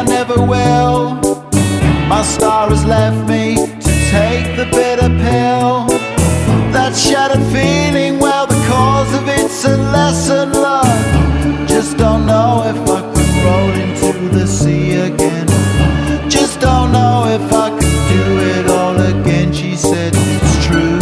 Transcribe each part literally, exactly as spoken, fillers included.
I never will. My star has left me to take the bitter pill. That shattered feeling, well, the cause of it's a lesson learned. Just don't know if I could roll into the sea again. Just don't know if I could do it all again. She said it's true.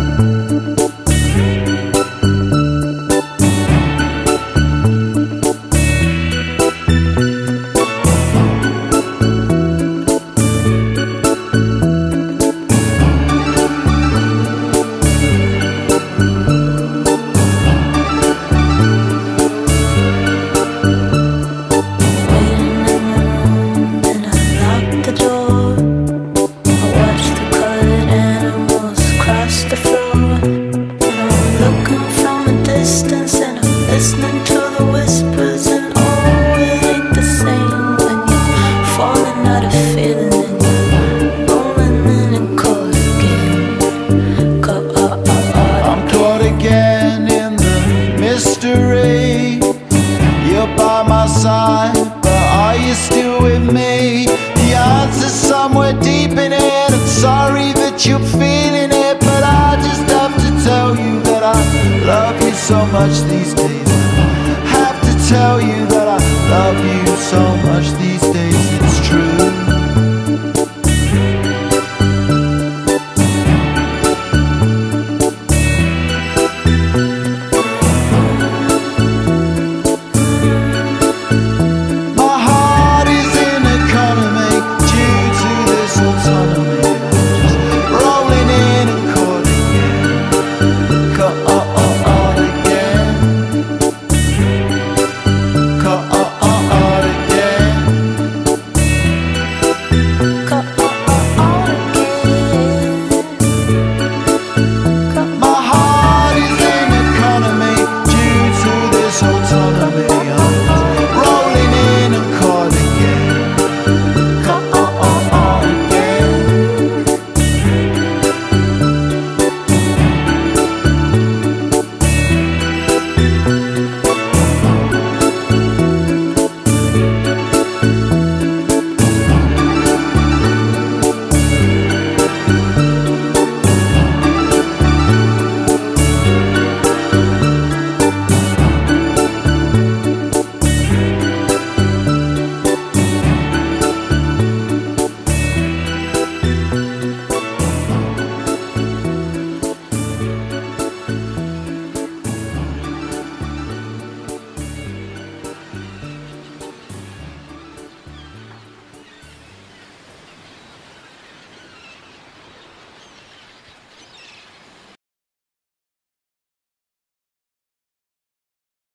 Listening to the whispers, and oh, it ain't the same when you're falling out of feeling and you're rolling in and caught again. Caught, uh, uh, uh, I'm caught again in the mystery. You're by my side, but are you still with me? The answer's somewhere deep in it. I'm sorry that you're feeling it, but I just have to tell you that I love you so much these days. Have to tell you that I love you so much these days.